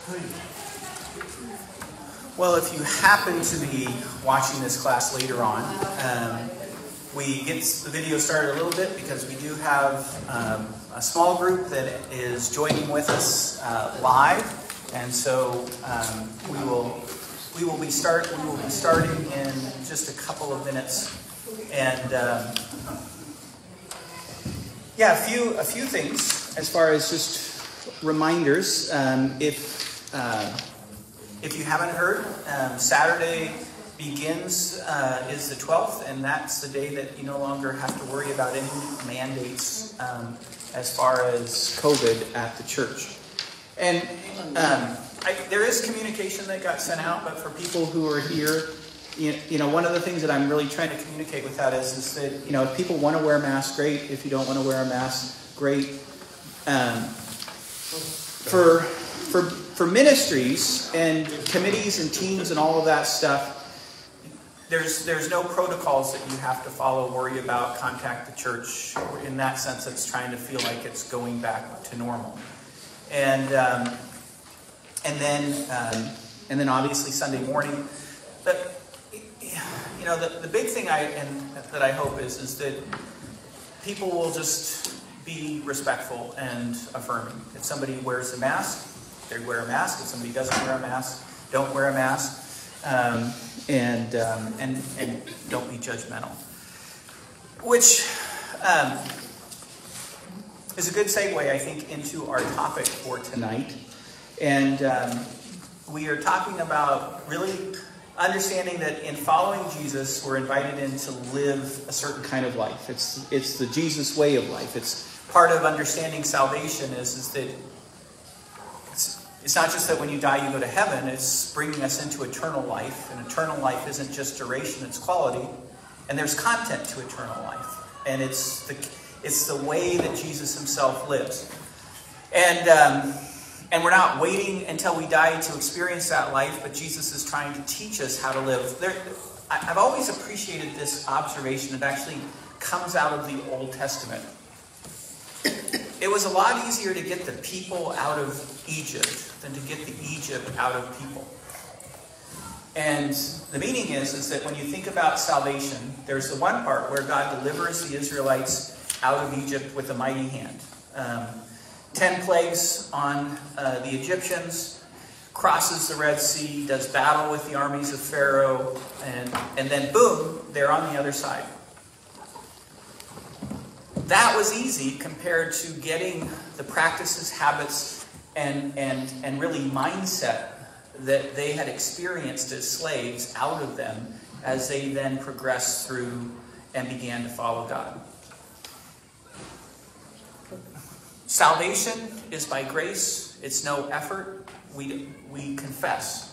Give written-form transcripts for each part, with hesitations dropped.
Well, if you happen to be watching this class later on, we get the video started a little bit because we do have a small group that is joining with us live, and so we will be starting in just a couple of minutes, and a few things as far as just reminders. If you haven't heard, Saturday begins is the 12th, and that's the day that you no longer have to worry about any mandates as far as COVID at the church. And there is communication that got sent out, but for people who are here, one of the things that I'm really trying to communicate with that is that, if people want to wear a mask, great. If you don't want to wear a mask, great. For ministries and committees and teams and all of that stuff, there's no protocols that you have to follow, worry about, contact the church. In that sense, it's trying to feel like it's going back to normal. And then obviously Sunday morning. But the big thing that I hope is that people will just be respectful and affirming. If somebody wears a mask, they wear a mask. If somebody doesn't wear a mask, don't wear a mask. And don't be judgmental. Which is a good segue, I think, into our topic for tonight. And we are talking about really understanding that in following Jesus, we're invited in to live a certain kind of life. It's the Jesus way of life. It's part of understanding salvation is that it's not just that when you die you go to heaven. It's bringing us into eternal life. And eternal life isn't just duration, it's quality. And there's content to eternal life. And it's the way that Jesus himself lives. And we're not waiting until we die to experience that life, but Jesus is trying to teach us how to live. I've always appreciated this observation. It actually comes out of the Old Testament. It was a lot easier to get the people out of Egypt than to get the Egypt out of people. And the meaning is that when you think about salvation, there's the one part where God delivers the Israelites out of Egypt with a mighty hand. 10 plagues on the Egyptians, crosses the Red Sea, does battle with the armies of Pharaoh, and then boom, they're on the other side. That was easy compared to getting the practices, habits, and really mindset that they had experienced as slaves out of them as they then progressed through and began to follow God. Salvation is by grace. It's no effort. We confess.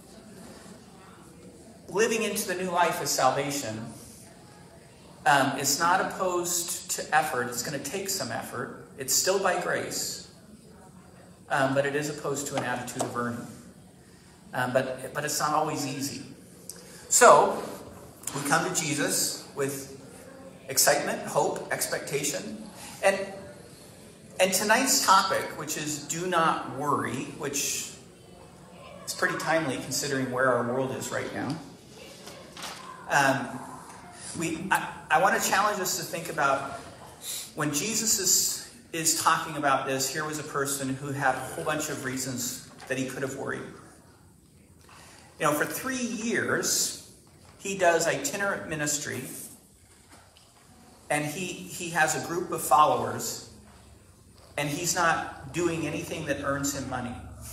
Living into the new life is salvation. It's not opposed to effort. It's going to take some effort. It's still by grace. But it is opposed to an attitude of earning. But it's not always easy. So, we come to Jesus with excitement, hope, expectation. And tonight's topic, which is do not worry, which is pretty timely considering where our world is right now. I want to challenge us to think about when Jesus is talking about this. Here was a person who had a whole bunch of reasons that he could have worried. For 3 years, he does itinerant ministry, and he has a group of followers. And he's not doing anything that earns him money.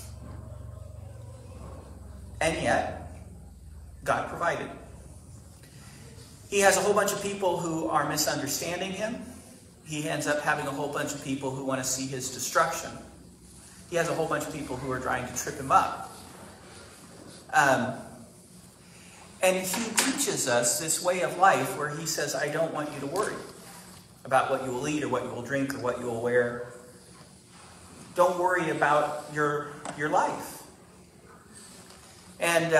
And yet, God provided. He has a whole bunch of people who are misunderstanding him. He ends up having a whole bunch of people who want to see his destruction. He has a whole bunch of people who are trying to trip him up. And he teaches us this way of life where he says, I don't want you to worry about what you will eat or what you will drink or what you will wear. Don't worry about your life. And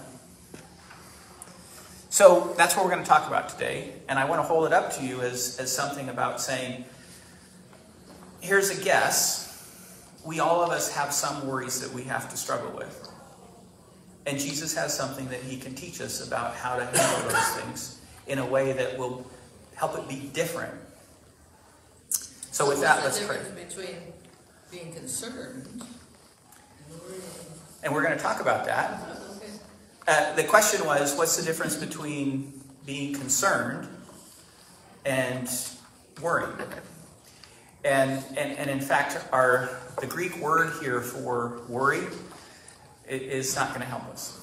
so that's what we're going to talk about today. And I want to hold it up to you as something about saying, here's a guess. all of us have some worries that we have to struggle with. And Jesus has something that he can teach us about how to handle those things in a way that will help it be different. So with that, let's pray. What's the difference between being concerned and worrying? And we're going to talk about that. The question was, what's the difference between being concerned and worrying? And in fact, the Greek word here for worry is not going to help us.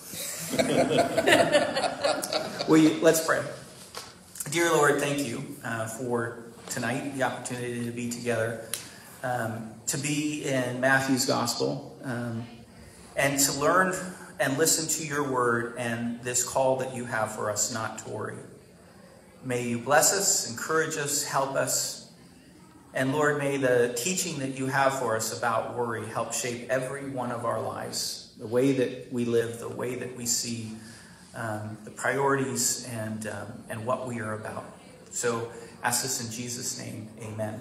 Let's pray. Dear Lord, thank you for tonight, the opportunity to be together, to be in Matthew's gospel, and to learn and listen to your word and this call that you have for us not to worry. May you bless us, encourage us, help us. And Lord, may the teaching that you have for us about worry help shape every one of our lives, the way that we live, the way that we see the priorities and what we are about. So ask this in Jesus' name, amen.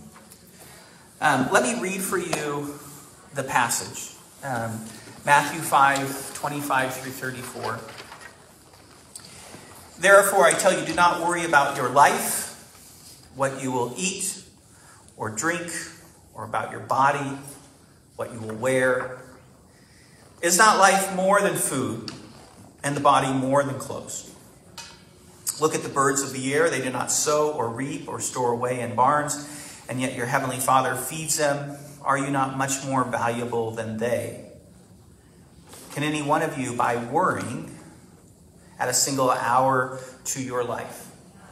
Let me read for you the passage. Matthew 5:25-34. Therefore, I tell you, do not worry about your life, what you will eat or drink, or about your body, what you will wear. Is not life more than food, and the body more than clothes? Look at the birds of the air. They do not sow or reap or store away in barns, and yet your heavenly Father feeds them. Are you not much more valuable than they? Can any one of you, by worrying, add a single hour to your life?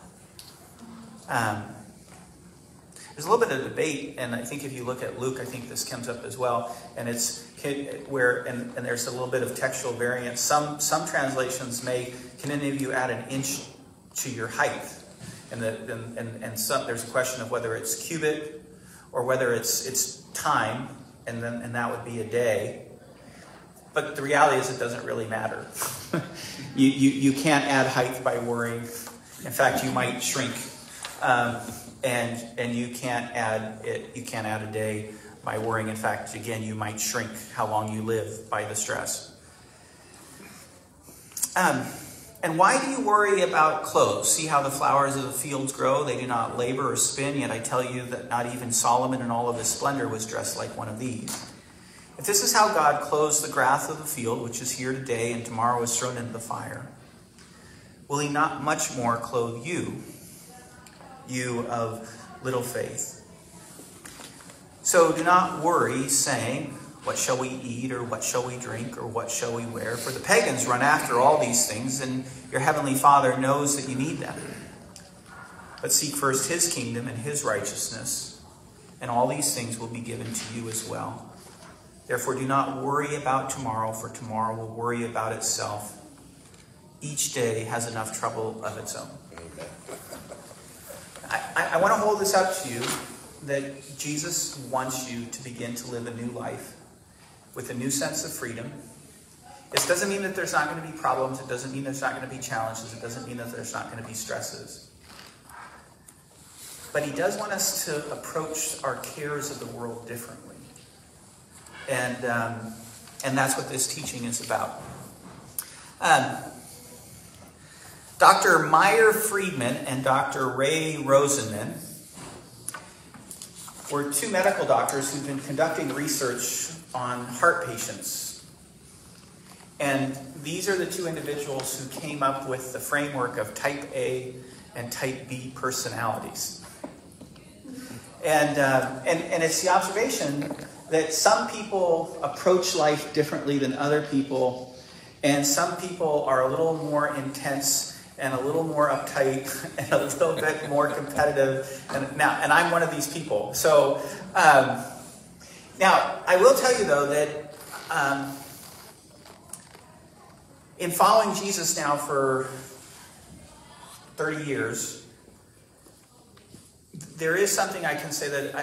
There's a little bit of debate, and I think if you look at Luke, I think this comes up as well, and it's where and there's a little bit of textual variance. Some translations may, can any of you add an inch to your height? And some, there's a question of whether it's cubit or whether it's time, and that would be a day. But the reality is it doesn't really matter. You can't add height by worrying. In fact, you might shrink. And you can't add a day by worrying. In fact, again, you might shrink how long you live by the stress. And why do you worry about clothes? See how the flowers of the fields grow? They do not labor or spin, yet I tell you that not even Solomon in all of his splendor was dressed like one of these. If this is how God clothes the grass of the field, which is here today and tomorrow is thrown into the fire, will he not much more clothe you, you of little faith? So do not worry, saying, what shall we eat, or what shall we drink, or what shall we wear? For the pagans run after all these things, and your heavenly Father knows that you need them. But seek first his kingdom and his righteousness, and all these things will be given to you as well. Therefore do not worry about tomorrow, for tomorrow will worry about itself. Each day has enough trouble of its own. I want to hold this up to you, that Jesus wants you to begin to live a new life with a new sense of freedom. This doesn't mean that there's not going to be problems. It doesn't mean there's not going to be challenges. It doesn't mean that there's not going to be stresses. But he does want us to approach our cares of the world differently. And that's what this teaching is about. Dr. Meyer Friedman and Dr. Ray Rosenman were two medical doctors who've been conducting research on heart patients. And these are the two individuals who came up with the framework of type A and type B personalities. And it's the observation that some people approach life differently than other people, and some people are a little more intense and a little more uptight and a little bit more competitive. And I'm one of these people. So now I will tell you though that in following Jesus now for 30 years, there is something I can say that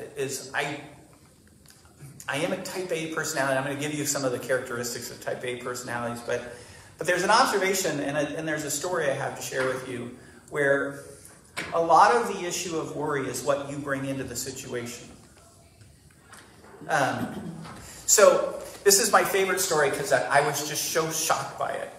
I am a type A personality. I'm going to give you some of the characteristics of type A personalities, but there's an observation and there's a story I have to share with you where a lot of the issue of worry is what you bring into the situation. So this is my favorite story because I was just so shocked by it.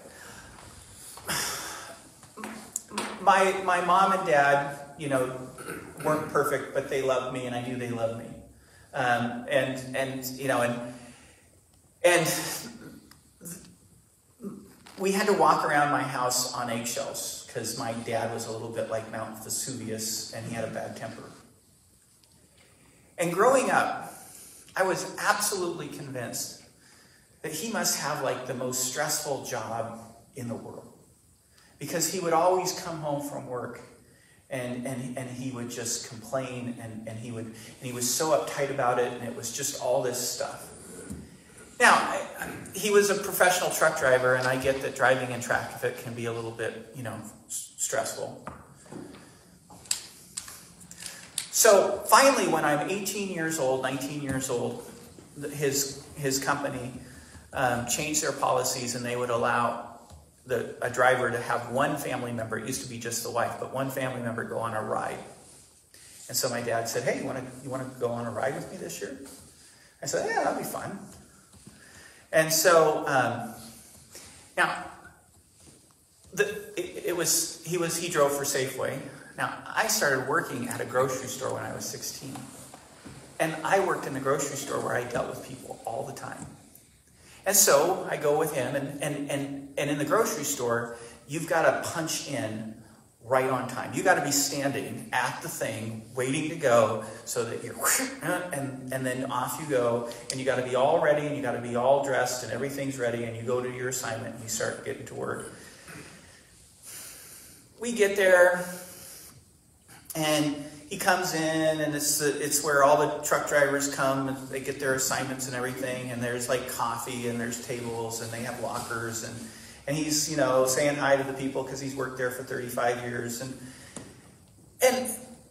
My mom and dad, weren't perfect, but they loved me, and I knew they loved me. And we had to walk around my house on eggshells because my dad was a little bit like Mount Vesuvius, and he had a bad temper. And growing up, I was absolutely convinced that he must have like the most stressful job in the world, because he would always come home from work and he would just complain, and he was so uptight about it, and it was just all this stuff. Now, he was a professional truck driver, and I get that driving in traffic can be a little bit, stressful. So finally, when I'm 18 years old, 19 years old, his company changed their policies, and they would allow a driver to have one family member. It used to be just the wife, but one family member go on a ride. And so my dad said, "Hey, you want to go on a ride with me this year?" I said, "Yeah, that'll be fun." And so now he drove for Safeway. Now, I started working at a grocery store when I was 16. And I worked in the grocery store where I dealt with people all the time. And so I go with him, and in the grocery store, you've got to punch in right on time. You got to be standing at the thing, waiting to go, so that you're, and then off you go, and you got to be all ready, and you got to be all dressed, and everything's ready, and you go to your assignment, and you start getting to work. We get there, and he comes in, and it's where all the truck drivers come, and they get their assignments and everything, and there's like coffee, and there's tables, and they have lockers, and he's, saying hi to the people because he's worked there for 35 years. And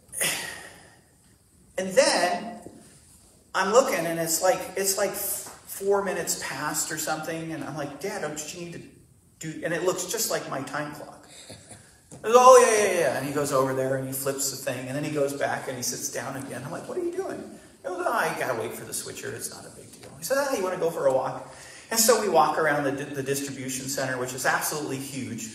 then I'm looking, and it's like 4 minutes past or something, and I'm like, "Dad, don't you need to do," and it looks just like my time clock. Goes, "Oh, yeah. And he goes over there and he flips the thing, and then he goes back and he sits down again. I'm like, "What are you doing?" He goes, "Oh, I gotta wait for the switcher. It's not a big deal." He said, "You want to go for a walk?" And so we walk around the distribution center, which is absolutely huge,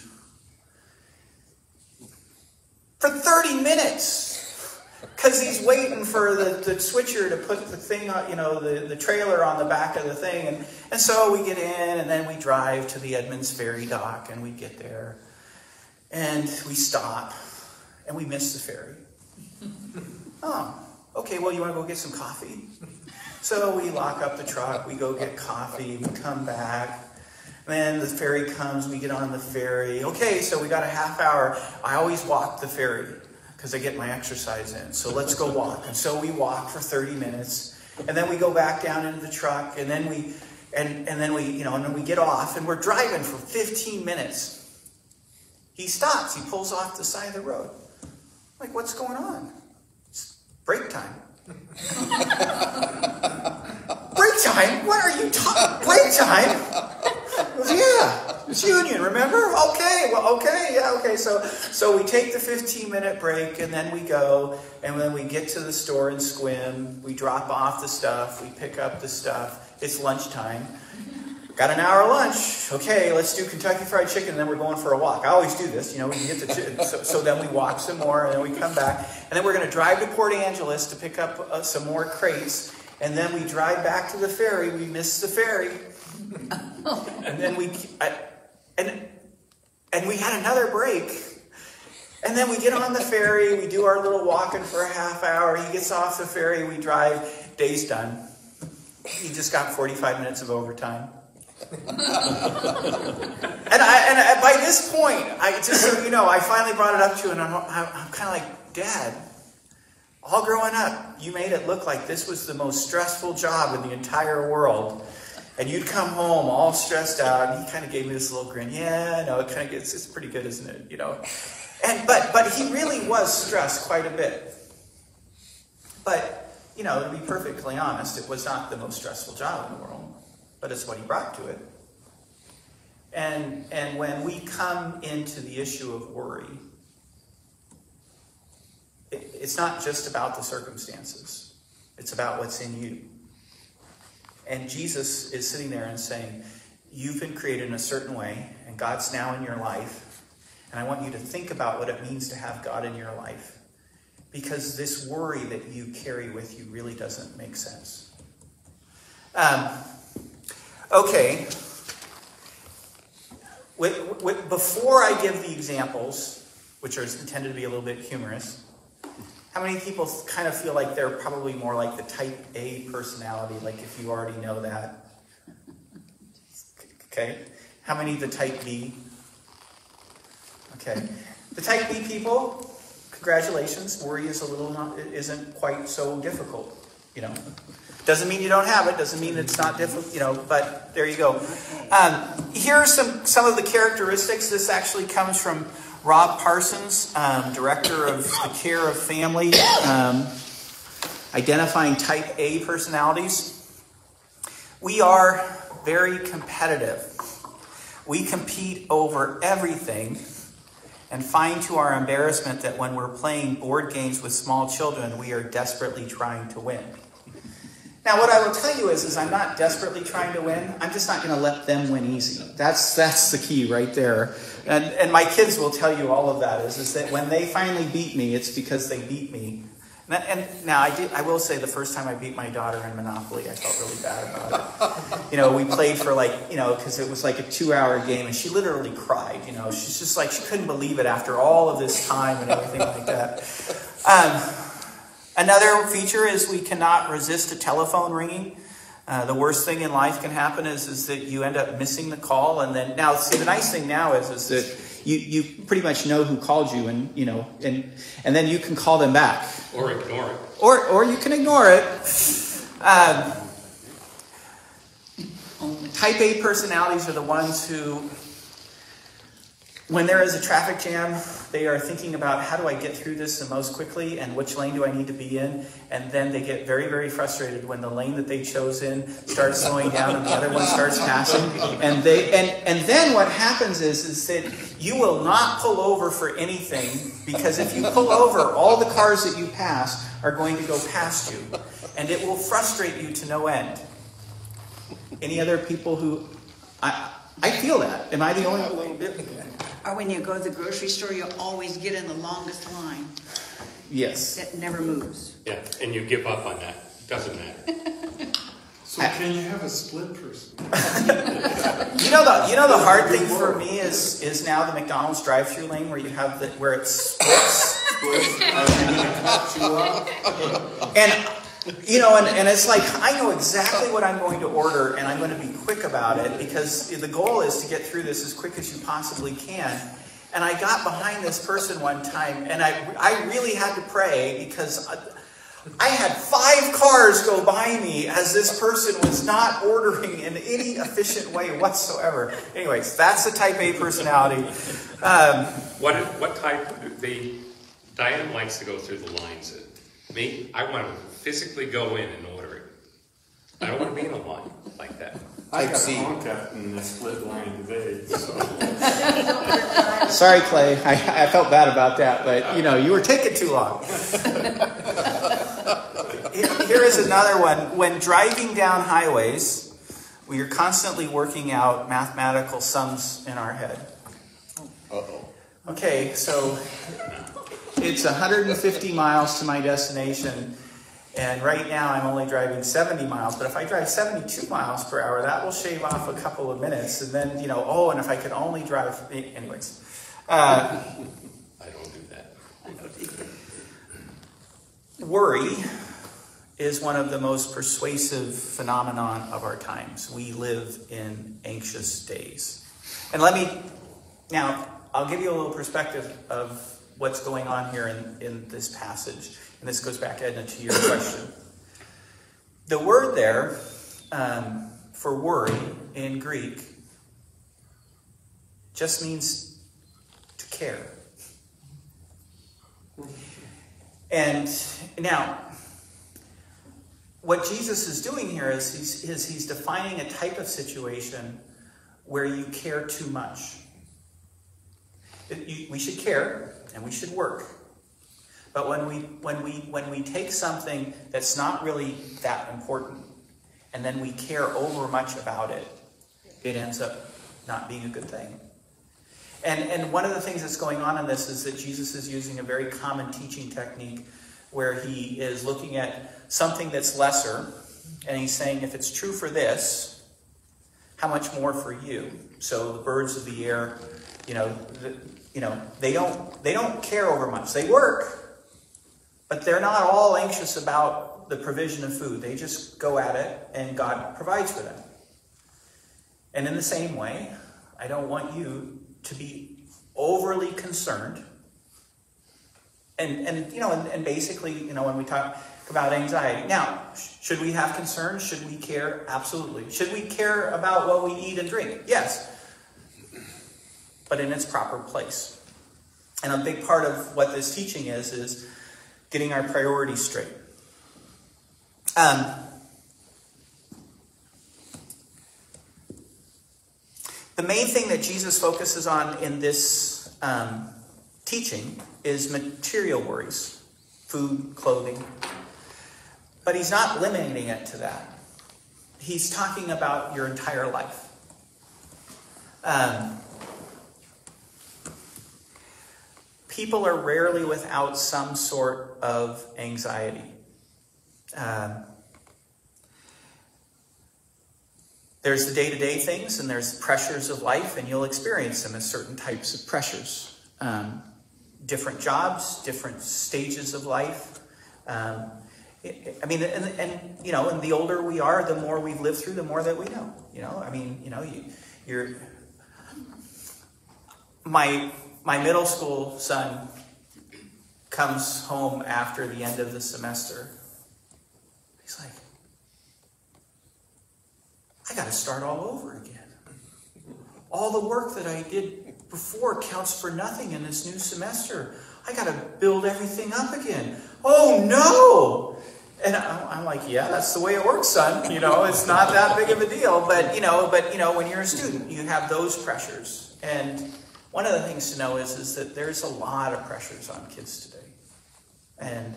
for 30 minutes, because he's waiting for the switcher to put the thing on, the trailer on the back of the thing. And so we get in, and then we drive to the Edmonds Ferry dock, and we get there. And we stop, and we miss the ferry. Oh, okay, well, you want to go get some coffee? So we lock up the truck, we go get coffee, we come back. Then the ferry comes, we get on the ferry. Okay, so we got a half hour. I always walk the ferry because I get my exercise in. So let's go walk. And so we walk for 30 minutes. And then we go back down into the truck, and then we get off, and we're driving for 15 minutes. He stops. He pulls off the side of the road. I'm like, "What's going on?" "It's break time." "Break time? What are you talking? Break time?" He goes, "Yeah, it's union, remember? Okay, well, okay, yeah, okay." So we take the 15-minute break, and then we go, and then we get to the store in Sequim. We drop off the stuff. We pick up the stuff. It's lunchtime. Got an hour lunch. Okay, let's do Kentucky Fried Chicken, and then we're going for a walk. I always do this, we can get the so then we walk some more, and then we come back, and then we're going to drive to Port Angeles to pick up some more crates, and then we drive back to the ferry. We miss the ferry, and then we had another break, and then we get on the ferry. We do our little walking for a half hour. He gets off the ferry. We drive. Day's done. He just got 45 minutes of overtime. And by this point, I finally brought it up to him, and I'm kind of like, "Dad, all growing up, you made it look like this was the most stressful job in the entire world, and you'd come home all stressed out." And he kind of gave me this little grin. "Yeah, no, it kind of gets, it's pretty good, isn't it?" And but he really was stressed quite a bit. But to be perfectly honest, it was not the most stressful job in the world, but it's what he brought to it. And when we come into the issue of worry, it's not just about the circumstances. It's about what's in you. And Jesus is sitting there and saying, you've been created in a certain way, and God's now in your life. And I want you to think about what it means to have God in your life. Because this worry that you carry with you really doesn't make sense. Okay. Before I give the examples, which are intended to be a little bit humorous, how many people kind of feel like they're probably more like the type A personality, like if you already know that? Okay. How many the type B? Okay. The type B people, congratulations. Worry isn't quite so difficult, you know. Doesn't mean you don't have it. Doesn't mean it's not difficult, you know. But there you go. Here are some of the characteristics. This actually comes from Rob Parsons, director of the Care of Family, identifying type A personalities. We are very competitive. We compete over everything and find to our embarrassment that when we're playing board games with small children, we are desperately trying to win. Now, what I will tell you is I'm not desperately trying to win. I'm just not going to let them win easy. That's the key right there. And my kids will tell you all of that, is that when they finally beat me, it's because they beat me. And now, I will say the first time I beat my daughter in Monopoly, I felt really bad about it. You know, we played for because it was like a 2-hour game, and she literally cried. You know, she's just like, she couldn't believe it after all of this time and everything like that. Another feature is we cannot resist a telephone ringing. The worst thing in life can happen is that you end up missing the call. And then now, see, the nice thing now is that you pretty much know who called you, and you know, and then you can call them back. Or ignore it. Or you can ignore it. Type A personalities are the ones who, when there is a traffic jam, they are thinking about how do I get through this the most quickly and which lane do I need to be in. And then they get very, very frustrated when the lane that they chose in starts slowing down and the other one starts passing. And then what happens is that you will not pull over for anything, because if you pull over, all the cars that you pass are going to go past you. And it will frustrate you to no end. Any other people who... I feel that. Am I the only one? Or when you go to the grocery store, you always get in the longest line. Yes. That never moves. Yeah, and you give up on that. Doesn't matter. So can you have a split person? You know the hard thing for me is now the McDonald's drive-through lane where you have where it splits. And you know, and it's like, I know exactly what I'm going to order, and I'm going to be quick about it, because the goal is to get through this as quick as you possibly can. And I got behind this person one time, and I really had to pray, because I had 5 cars go by me as this person was not ordering in any efficient way whatsoever. Anyways, that's the type A personality. What type? Diane likes to go through the lines. Me, I want to physically go in and order it. I don't want to be in a line like that. I got Honka in the split line today. So. Sorry, Clay. I felt bad about that, but you know, you were taking too long. Here is another one. When driving down highways, we are constantly working out mathematical sums in our head. Uh-oh. Okay, so it's 150 miles to my destination, and right now I'm only driving 70 miles, but if I drive 72 miles per hour, that will shave off a couple of minutes, and then, you know, and if I could only drive, anyways. I don't do that. Worry is one of the most persuasive phenomenon of our times. We live in anxious days. And now, I'll give you a little perspective of what's going on here in this passage. And this goes back, Edna, to your question. The word there for worry in Greek just means to care. And now, what Jesus is doing here is he's defining a type of situation where you care too much. We should care and we should work. But when we take something that's not really that important and then we care over much about it, it ends up not being a good thing. And one of the things that's going on in this is that Jesus is using a very common teaching technique where he is looking at something that's lesser, and he's saying, if it's true for this, how much more for you? So the birds of the air, they don't care over much. They work, but they're not all anxious about the provision of food. They just go at it, and God provides for them. And in the same way, I don't want you to be overly concerned. And basically, when we talk about anxiety. Now, should we have concerns? Should we care? Absolutely. Should we care about what we eat and drink? Yes. But in its proper place. And a big part of what this teaching is getting our priorities straight. The main thing that Jesus focuses on in this teaching is material worries, food, clothing. But he's not limiting it to that. He's talking about your entire life. People are rarely without some sort of anxiety. There's the day-to-day things, and there's pressures of life, and you'll experience them as certain types of pressures. Different jobs, different stages of life. And the older we are, the more we've lived through, the more that we know. My middle school son comes home after the end of the semester. He's like, I got to start all over again. All the work that I did before counts for nothing in this new semester. I got to build everything up again. Oh no! And I'm like, yeah, that's the way it works, son. It's not that big of a deal. But when you're a student, you have those pressures. And one of the things to know is that there's a lot of pressures on kids today. And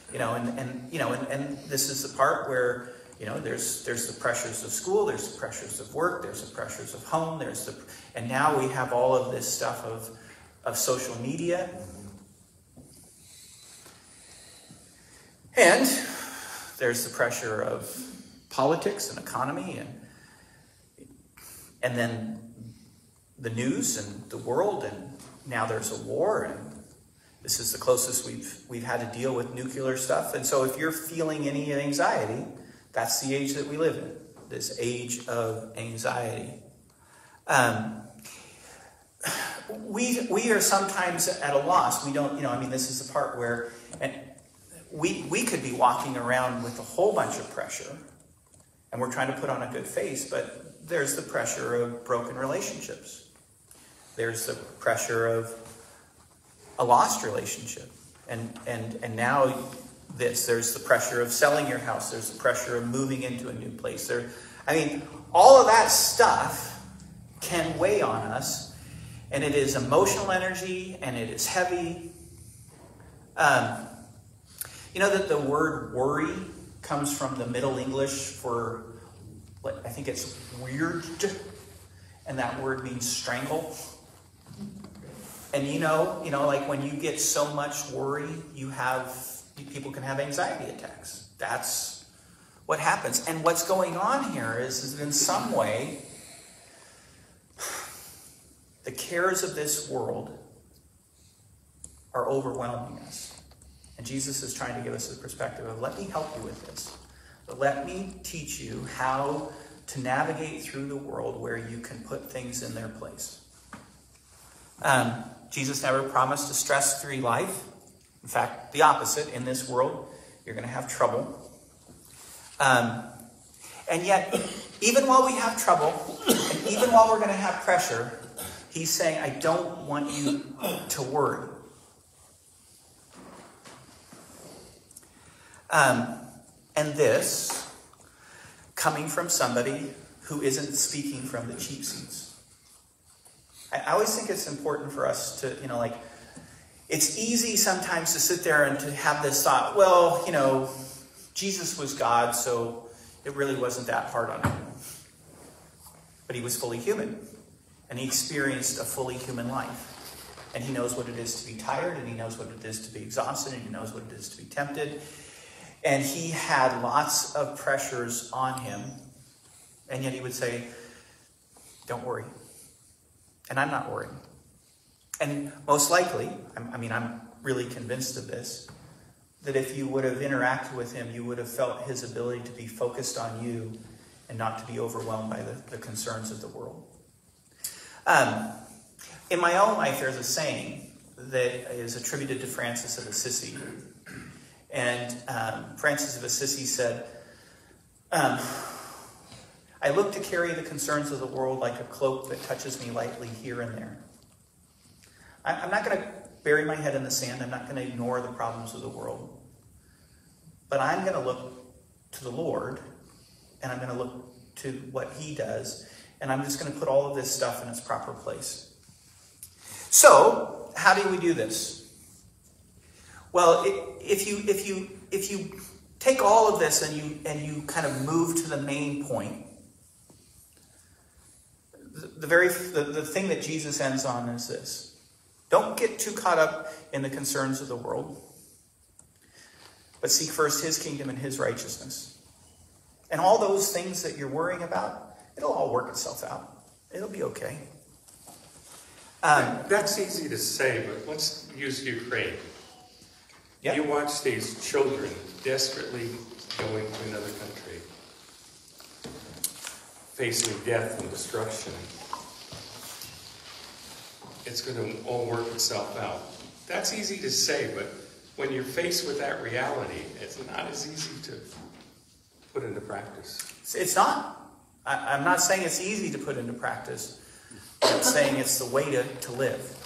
this is the part where, there's the pressures of school, there's the pressures of work, there's the pressures of home, and now we have all of this stuff of social media. And there's the pressure of politics and economy, and then the news and the world, and now there's a war, and this is the closest we've had to deal with nuclear stuff. And so if you're feeling any anxiety, that's the age that we live in, this age of anxiety. We are sometimes at a loss. We don't, this is the part where we could be walking around with a whole bunch of pressure, and we're trying to put on a good face, but there's the pressure of broken relationships. There's the pressure of a lost relationship. And now there's the pressure of selling your house. There's the pressure of moving into a new place. All of that stuff can weigh on us, and it is emotional energy, and it is heavy. That the word worry comes from the Middle English for, I think it's weird, and that word means strangle. And like when you get so much worry, people can have anxiety attacks. That's what happens. And what's going on here is that in some way, the cares of this world are overwhelming us. And Jesus is trying to give us the perspective of, let me help you with this. But let me teach you how to navigate through the world where you can put things in their place. Jesus never promised a stress-free life. In fact, the opposite. In this world, you're going to have trouble. And yet, even while we have trouble, and even while we're going to have pressure, he's saying, I don't want you to worry. And this, coming from somebody who isn't speaking from the cheap seats. I always think it's important for us to, it's easy sometimes to sit there and to have this thought, well, Jesus was God, so, It really wasn't that hard on him. But he was fully human. And he experienced a fully human life. And he knows what it is to be tired, and he knows what it is to be exhausted, and he knows what it is to be tempted. And he had lots of pressures on him. And yet he would say, don't worry. And I'm not worried. And most likely, I'm really convinced of this, that if you would have interacted with him, you would have felt his ability to be focused on you and not to be overwhelmed by the concerns of the world. In my own life, there's a saying that is attributed to Francis of Assisi. And Francis of Assisi said, I look to carry the concerns of the world like a cloak that touches me lightly here and there. I'm not going to bury my head in the sand. I'm not going to ignore the problems of the world. But I'm going to look to the Lord, and I'm going to look to what he does, and I'm just going to put all of this stuff in its proper place. So, how do we do this? Well, if you take all of this and you kind of move to the main point, the thing that Jesus ends on is this: don't get too caught up in the concerns of the world, but seek first his kingdom and his righteousness. And all those things that you're worrying about, it'll all work itself out. It'll be okay. That's easy to say, but let's use Ukraine. Yep. You watch these children desperately going to another country, facing death and destruction. It's going to all work itself out. That's easy to say, but when you're faced with that reality, it's not as easy to put into practice. It's not. I'm not saying it's easy to put into practice. I'm saying it's the way to live.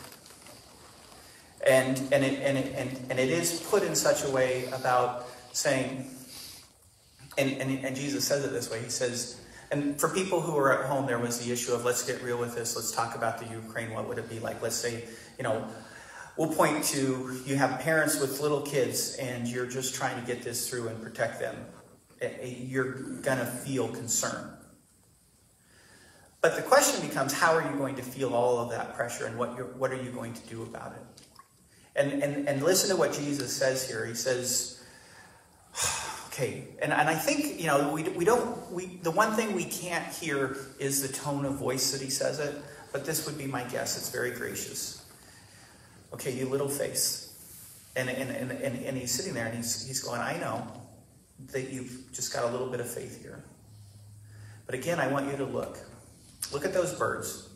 And it is put in such a way about saying, and Jesus says it this way. He says, and for people who are at home, there was the issue of, let's get real with this. Let's talk about the Ukraine. What would it be like? Let's say, we'll point to, you have parents with little kids and you're just trying to get this through and protect them. You're going to feel concern. But the question becomes, how are you going to feel all of that pressure, and what are you going to do about it? And listen to what Jesus says here. He says, okay, and I think, the one thing we can't hear is the tone of voice that he says it, but this would be my guess. It's very gracious. Okay, you little face. And he's sitting there and he's going, I know that you've just got a little bit of faith here. But again, I want you to look. Look at those birds.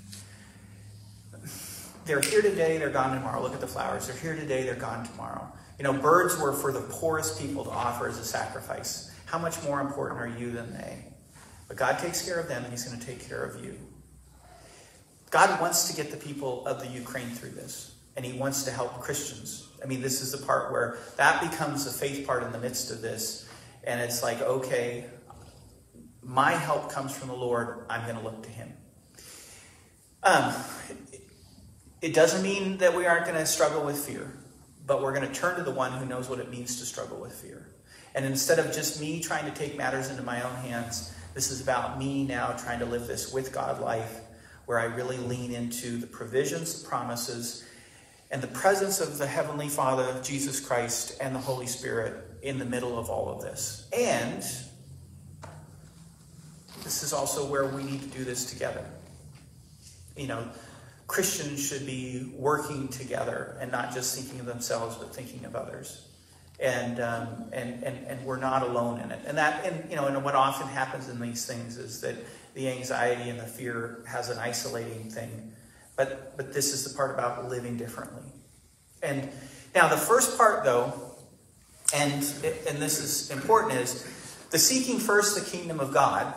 They're here today, they're gone tomorrow. Look at the flowers. They're here today, they're gone tomorrow. Birds were for the poorest people to offer as a sacrifice. How much more important are you than they? But God takes care of them, and he's going to take care of you. God wants to get the people of the Ukraine through this, and he wants to help Christians. This is the part where that becomes the faith part in the midst of this. And it's like, okay, my help comes from the Lord. I'm going to look to him. It doesn't mean that we aren't going to struggle with fear, but we're going to turn to the one who knows what it means to struggle with fear. And instead of just me trying to take matters into my own hands, this is about me now trying to live this with God life, where I really lean into the provisions, the promises, and the presence of the Heavenly Father, Jesus Christ, and the Holy Spirit in the middle of all of this. And this is also where we need to do this together. Christians should be working together and not just thinking of themselves, but thinking of others. And we're not alone in it. And what often happens in these things is that the anxiety and the fear has an isolating thing. But this is the part about living differently. And now the first part, though, and this is important, is the seeking first the kingdom of God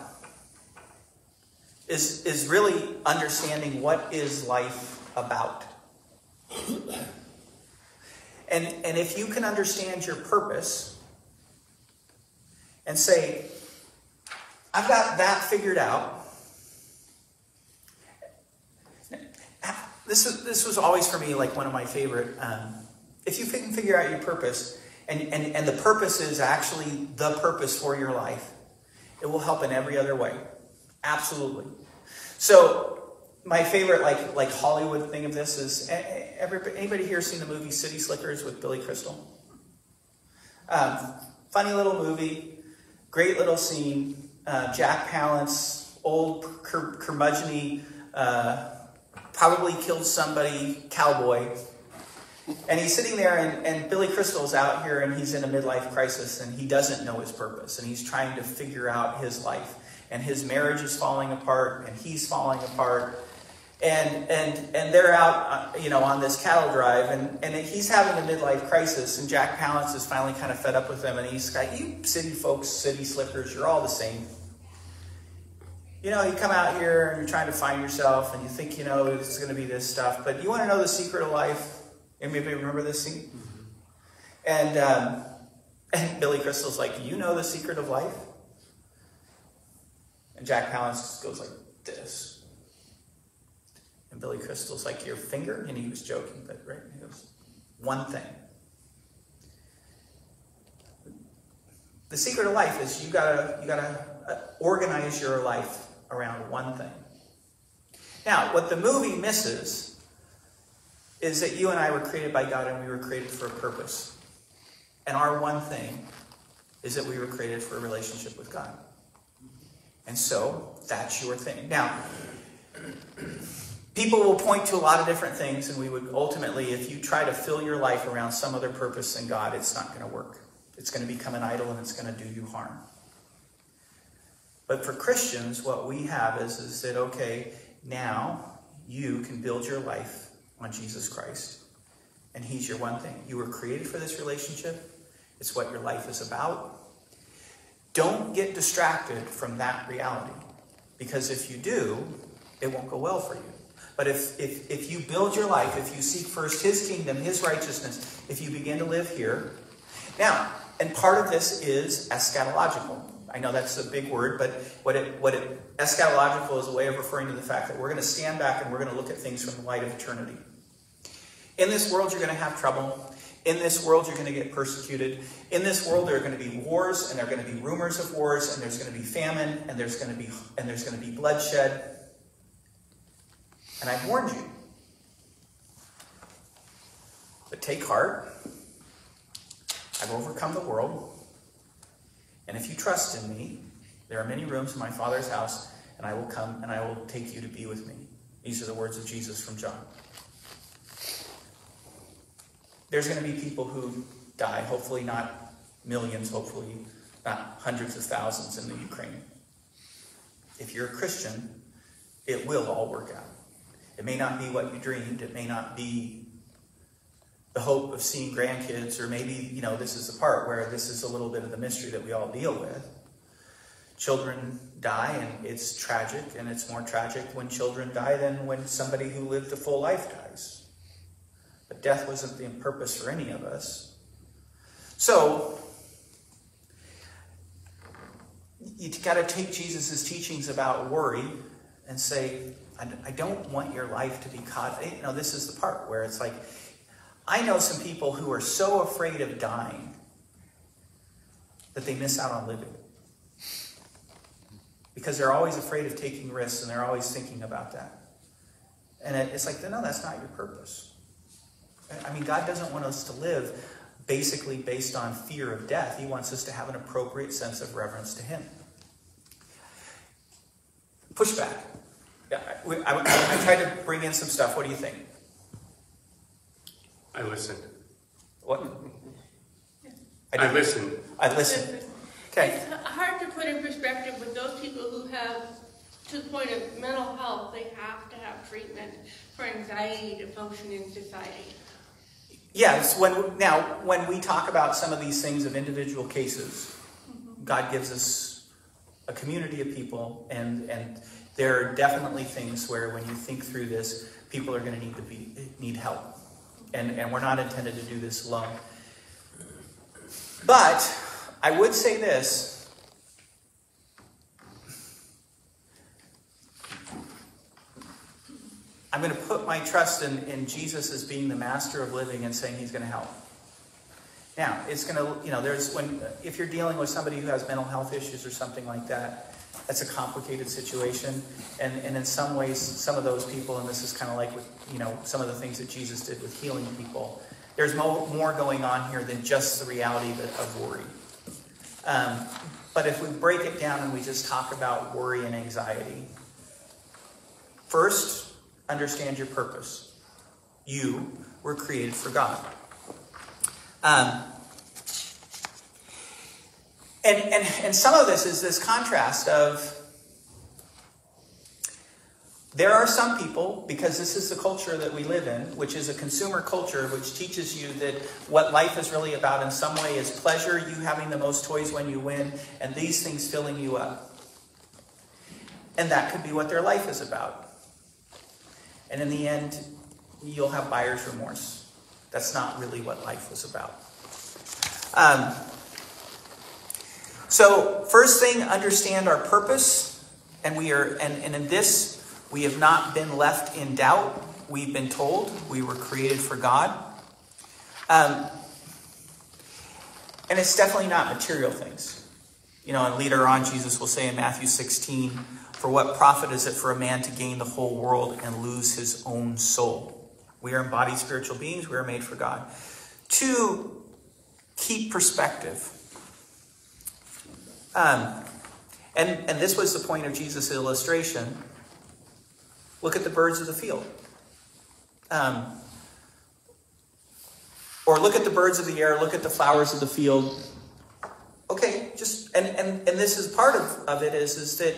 is really understanding what is life about. And if you can understand your purpose and say, I've got that figured out. This was always for me like one of my favorite. If you can figure out your purpose, and the purpose is actually the purpose for your life, It will help in every other way. Absolutely. So my favorite like Hollywood thing of this is, anybody here seen the movie City Slickers with Billy Crystal? Funny little movie, great little scene. Jack Palance, old curmudgeon-y, probably killed somebody, cowboy. And he's sitting there, and Billy Crystal's out here, and he's in a midlife crisis, and he doesn't know his purpose, and he's trying to figure out his life. And his marriage is falling apart, and he's falling apart. And they're out, on this cattle drive, and he's having a midlife crisis, and Jack Palance is finally kind of fed up with him, and he's like, you city folks, city slickers, you're all the same. You come out here, and you're trying to find yourself, and you think, it's going to be this stuff, but you want to know the secret of life? Anybody remember this scene? Mm-hmm. And Billy Crystal's like, you know the secret of life? And Jack Palance goes like this. And Billy Crystal's like, your finger? And he was joking, but right? He goes, one thing. The secret of life is you gotta organize your life around one thing. Now, what the movie misses is that you and I were created by God, and we were created for a purpose. And our one thing is that we were created for a relationship with God. And so, that's your thing. Now, people will point to a lot of different things, and we would ultimately, if you try to fill your life around some other purpose than God, it's not going to work. It's going to become an idol, and it's going to do you harm. But for Christians, what we have is that, okay, now you can build your life on Jesus Christ. And he's your one thing. You were created for this relationship. It's what your life is about. Don't get distracted from that reality. Because if you do, it won't go well for you. But if you build your life, if you seek first his kingdom, his righteousness, if you begin to live here. Now, and part of this is eschatological. I know that's a big word, but eschatological is a way of referring to the fact that we're going to stand back and we're going to look at things from the light of eternity. In this world, you're going to have trouble. In this world, you're going to get persecuted. In this world, there are going to be wars, and there are going to be rumors of wars, and there's going to be famine, and there's going to be bloodshed. And I've warned you. But take heart. I've overcome the world. And if you trust in me, there are many rooms in my Father's house, and I will come and I will take you to be with me. These are the words of Jesus from John. There's going to be people who die, hopefully not millions, hopefully not hundreds of thousands in the Ukraine. If you're a Christian, it will all work out. It may not be what you dreamed. It may not be the hope of seeing grandkids, or maybe, this is the part where this is a little bit of the mystery that we all deal with. Children die, and it's tragic, and it's more tragic when children die than when somebody who lived a full life dies. But death wasn't the purpose for any of us. So, you got to take Jesus' teachings about worry and say, I don't want your life to be caught. This is the part where it's like, I know some people who are so afraid of dying that they miss out on living. Because they're always afraid of taking risks, and they're always thinking about that. And it's like, no, that's not your purpose. God doesn't want us to live basically based on fear of death. He wants us to have an appropriate sense of reverence to him. Pushback. I tried to bring in some stuff. What do you think? I listened. What? I listened. I listened. Okay. It's hard to put in perspective with those people who have, to the point of mental health, they have to have treatment for anxiety to function in society. Yes, when we talk about some of these things of individual cases, God gives us a community of people, and there are definitely things where when you think through this, people are going to need help. And we're not intended to do this alone. But I would say this. I'm going to put my trust in Jesus as being the master of living and saying he's going to help. Now, it's going to, if you're dealing with somebody who has mental health issues or something like that, that's a complicated situation. And in some ways, some of those people, and this is kind of like with, some of the things that Jesus did with healing people, there's more going on here than just the reality of worry. But if we break it down and we just talk about worry and anxiety, first, understand your purpose. You were created for God. And some of this is this contrast of, there are some people, because this is the culture that we live in, which is a consumer culture, which teaches you that what life is really about in some way is pleasure, you having the most toys when you win, and these things filling you up. And that could be what their life is about. And in the end, you'll have buyer's remorse. That's not really what life was about. So first thing, understand our purpose. And in this, we have not been left in doubt. We've been told we were created for God. And it's definitely not material things. And later on, Jesus will say in Matthew 16, "For what profit is it for a man to gain the whole world and lose his own soul?" We are embodied spiritual beings. We are made for God. 2, keep perspective. And this was the point of Jesus' illustration. Look at the birds of the field. Or look at the birds of the air, look at the flowers of the field. Okay, and this is part of it is that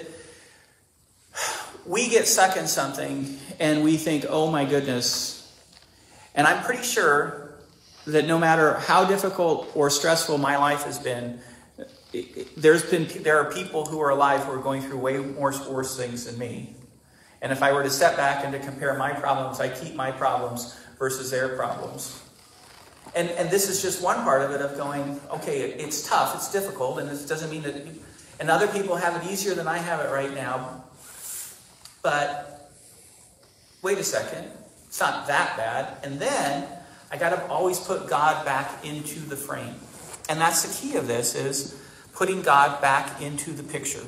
we get stuck in something and we think, oh my goodness. And I'm pretty sure that no matter how difficult or stressful my life has been, there are people who are alive who are going through way more worse things than me. And if I were to step back and to compare my problems, I keep my problems versus their problems. And this is just one part of it of going, okay, it's tough, it's difficult, and it doesn't mean that... And other people have it easier than I have it right now. But wait a second, it's not that bad. And then I got to always put God back into the frame. And that's the key of this, is putting God back into the picture.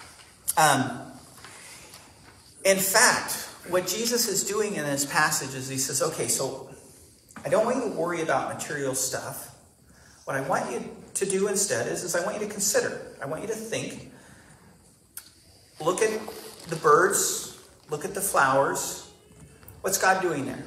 In fact, what Jesus is doing in this passage is he says, okay, so I don't want you to worry about material stuff. What I want you to do instead is I want you to consider. I want you to think. Look at the birds. Look at the flowers. What's God doing there?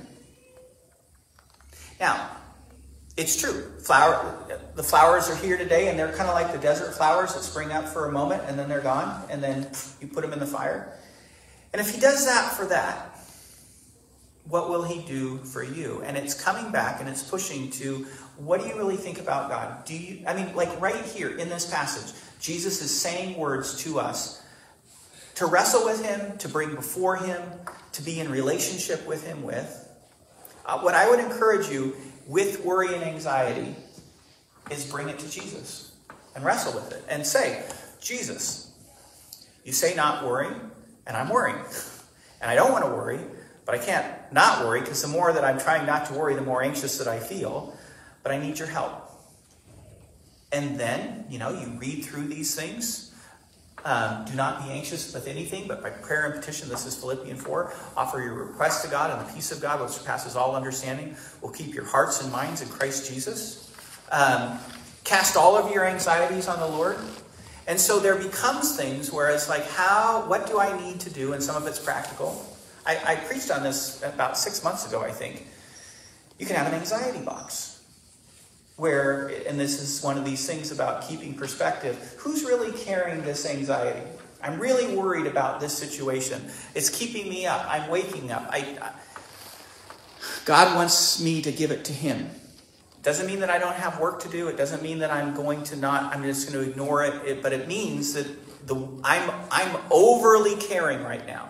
Now, it's true. The flowers are here today, and they're kind of like the desert flowers that spring up for a moment, and then they're gone, and then you put them in the fire. And if he does that for that, what will he do for you? And it's coming back and it's pushing to, what do you really think about God? Right here in this passage, Jesus is saying words to us to wrestle with him, to bring before him, to be in relationship with him with. What I would encourage you with worry and anxiety is bring it to Jesus and wrestle with it and say, Jesus, you say not worry. And I'm worrying. And I don't want to worry, but I can't not worry, because the more that I'm trying not to worry, the more anxious that I feel. But I need your help. And then, you read through these things. Do not be anxious with anything, but by prayer and petition, this is Philippians 4, offer your request to God, and the peace of God, which surpasses all understanding, will keep your hearts and minds in Christ Jesus. Cast all of your anxieties on the Lord. And so there becomes things where it's like, what do I need to do? And some of it's practical. I preached on this about 6 months ago, I think. You can have an anxiety box. And this is one of these things about keeping perspective. Who's really carrying this anxiety? I'm really worried about this situation. It's keeping me up. I'm waking up. God wants me to give it to him. Doesn't mean that I don't have work to do. It doesn't mean that I'm just going to ignore it. But it means that I'm overly caring right now.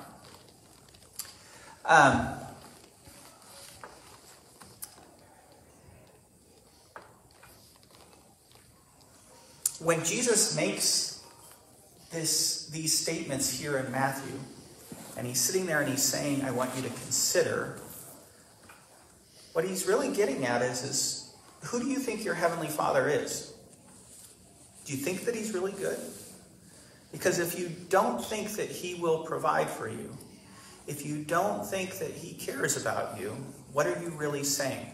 When Jesus makes these statements here in Matthew, and he's sitting there and he's saying, I want you to consider, what he's really getting at is who do you think your Heavenly Father is? Do you think that He's really good? Because if you don't think that He will provide for you, if you don't think that He cares about you, what are you really saying?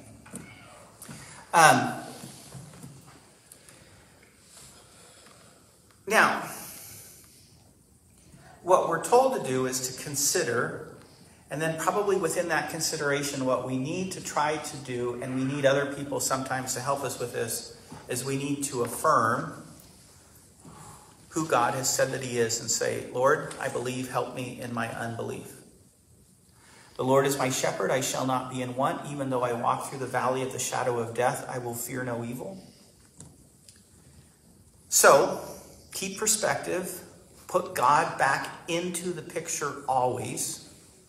Now, what we're told to do is to consider, and then probably within that consideration, what we need to try to do, and we need other people sometimes to help us with this, is we need to affirm who God has said that He is and say, Lord, I believe, help me in my unbelief. The Lord is my shepherd, I shall not be in want. Even though I walk through the valley of the shadow of death, I will fear no evil. So, keep perspective. Put God back into the picture always.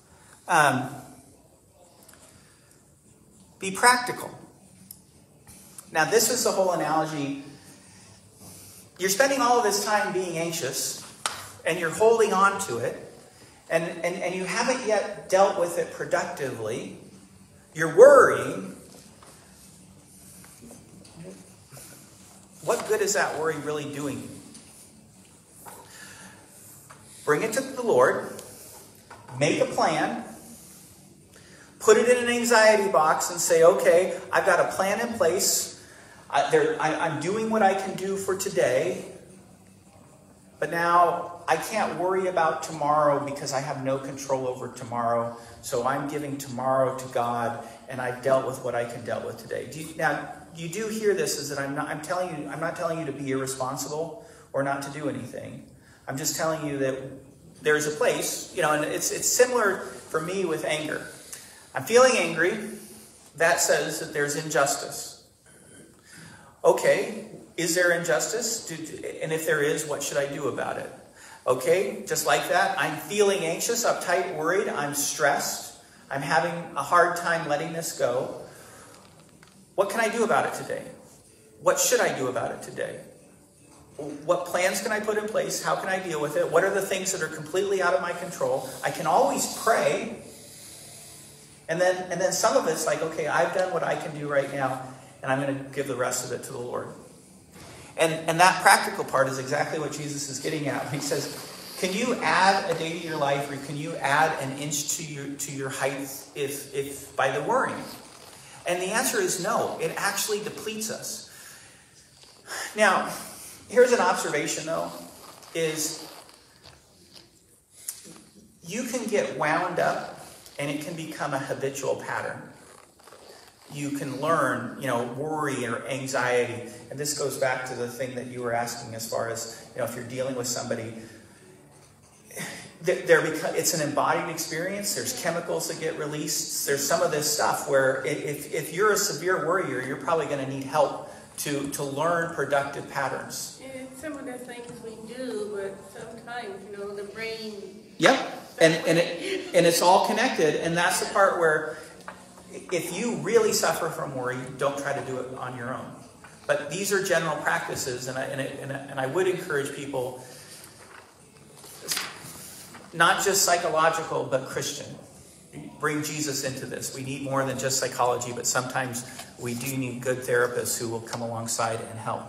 Be practical. Now, this is the whole analogy. You're spending all of this time being anxious, and you're holding on to it, and you haven't yet dealt with it productively. You're worrying. What good is that worry really doing you? Bring it to the Lord. Make a plan. Put it in an anxiety box and say, okay, I've got a plan in place. I'm doing what I can do for today. But now I can't worry about tomorrow because I have no control over tomorrow. So I'm giving tomorrow to God, and I've dealt with what I can deal with today. You do hear this, is that I'm not telling you to be irresponsible or not to do anything. I'm just telling you that there's a place, and it's similar for me with anger. I'm feeling angry. That says that there's injustice. Okay, is there injustice? And if there is, what should I do about it? Okay, just like that, I'm feeling anxious, uptight, worried, I'm stressed. I'm having a hard time letting this go. What can I do about it today? What should I do about it today? What plans can I put in place? How can I deal with it? What are the things that are completely out of my control? I can always pray. And then some of it's like, okay, I've done what I can do right now, and I'm going to give the rest of it to the Lord. And that practical part is exactly what Jesus is getting at. He says, can you add a day to your life, or can you add an inch to your height if by the worrying? And the answer is no. It actually depletes us. Now, here's an observation, though, is you can get wound up and it can become a habitual pattern. You can learn, worry or anxiety. And this goes back to the thing that you were asking as far as, if you're dealing with somebody, it's an embodied experience. There's chemicals that get released. There's some of this stuff where if you're a severe worrier, you're probably going to need help to learn productive patterns. And it's some of the things we do, but sometimes, the brain... Yep, and it's all connected, and that's the part where if you really suffer from worry, don't try to do it on your own. But these are general practices, and I would encourage people, not just psychological, but Christian. Bring Jesus into this. We need more than just psychology, but sometimes we do need good therapists who will come alongside and help.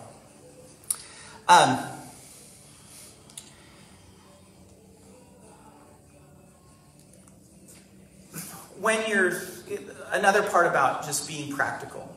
Another part about just being practical.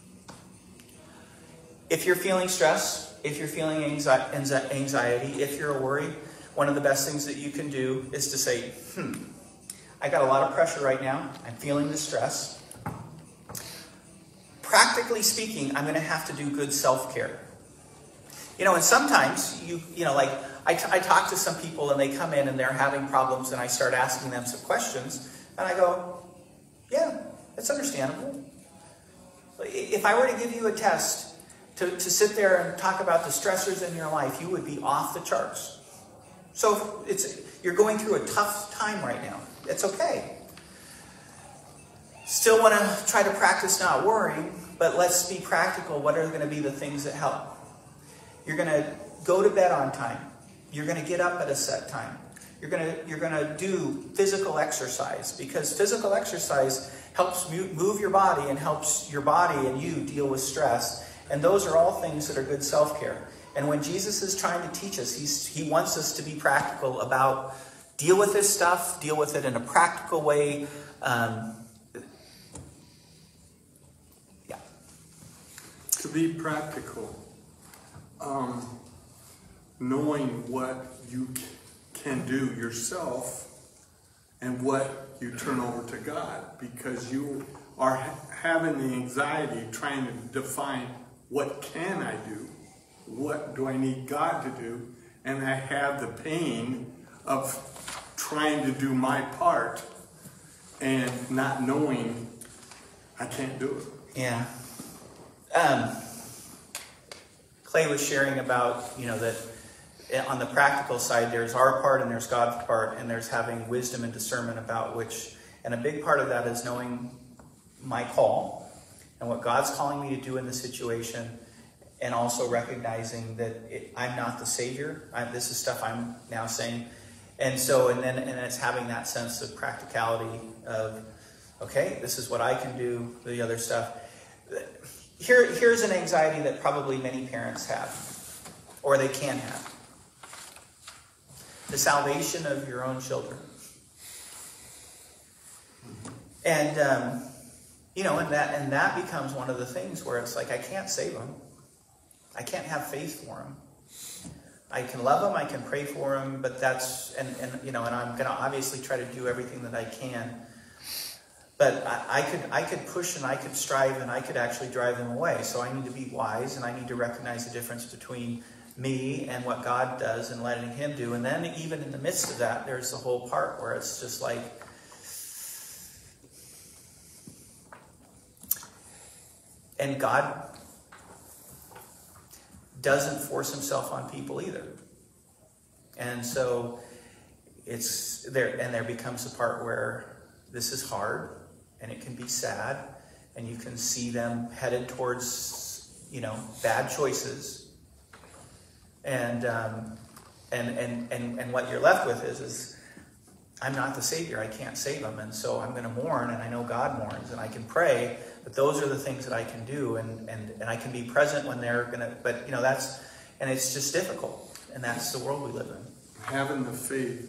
If you're feeling stress, if you're feeling anxiety, if you're worried, one of the best things that you can do is to say, I got a lot of pressure right now. I'm feeling the stress. Practically speaking, I'm going to have to do good self-care. And sometimes, I talk to some people and they come in and they're having problems and I start asking them some questions and I go, yeah, it's understandable. If I were to give you a test to sit there and talk about the stressors in your life, you would be off the charts. So you're going through a tough time right now. It's okay. Still want to try to practice not worrying, but let's be practical. What are going to be the things that help? You're going to go to bed on time. You're going to get up at a set time. you're gonna do physical exercise, because physical exercise helps move your body and helps your body and you deal with stress. And those are all things that are good self-care. And when Jesus is trying to teach us, he wants us to be practical about deal with this stuff, deal with it in a practical way. To be practical, knowing what you can do yourself and what you turn over to God, because you are having the anxiety trying to define what can I do, what do I need God to do, and I have the pain of trying to do my part and not knowing I can't do it. Yeah. Clay was sharing about, that on the practical side, there's our part and there's God's part, and there's having wisdom and discernment about which, and a big part of that is knowing my call and what God's calling me to do in the situation, and also recognizing that I'm not the Savior. This is stuff I'm now saying. And so, and it's having that sense of practicality of, okay, this is what I can do, the other stuff. Here's an anxiety that probably many parents have, or they can have. The salvation of your own children. And, and that becomes one of the things where it's like, I can't save them. I can't have faith for them. I can love them, I can pray for them, but that's, and I'm going to obviously try to do everything that I can. But I could push and I could strive and I could actually drive them away. So I need to be wise, and I need to recognize the difference between me and what God does and letting Him do. And then even in the midst of that, there's the whole part where it's just like, and God doesn't force Himself on people either. And so it's there, and there becomes a part where this is hard, and it can be sad, and you can see them headed towards, bad choices. And what you're left with is I'm not the Savior. I can't save them, and so I'm going to mourn, and I know God mourns, and I can pray. But those are the things that I can do, and I can be present when they're going to. But that's, and it's just difficult, and that's the world we live in. Having the faith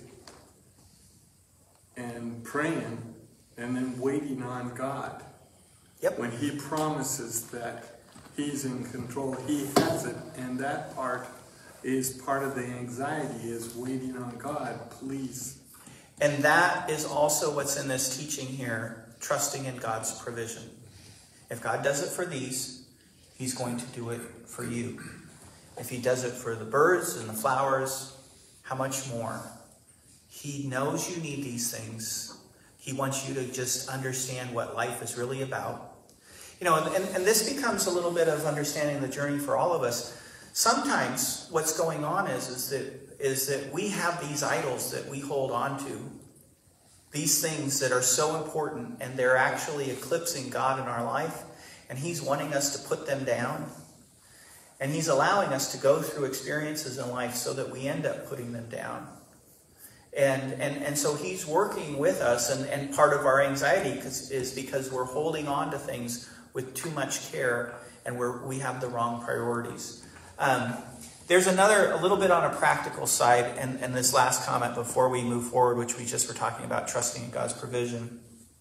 and praying, and then waiting on God. Yep. When He promises that He's in control, He has it, and that part is part of the anxiety, is waiting on God, please. And that is also what's in this teaching here, trusting in God's provision. If God does it for these, He's going to do it for you. If He does it for the birds and the flowers, how much more? He knows you need these things. He wants you to just understand what life is really about. And this becomes a little bit of understanding the journey for all of us. Sometimes what's going on is that we have these idols that we hold on to. These things that are so important, and they're actually eclipsing God in our life. And He's wanting us to put them down. And He's allowing us to go through experiences in life so that we end up putting them down. And so He's working with us, and part of our anxiety is because we're holding on to things with too much care, and we have the wrong priorities. There's a little bit on a practical side, and this last comment before we move forward, which we just were talking about, trusting in God's provision.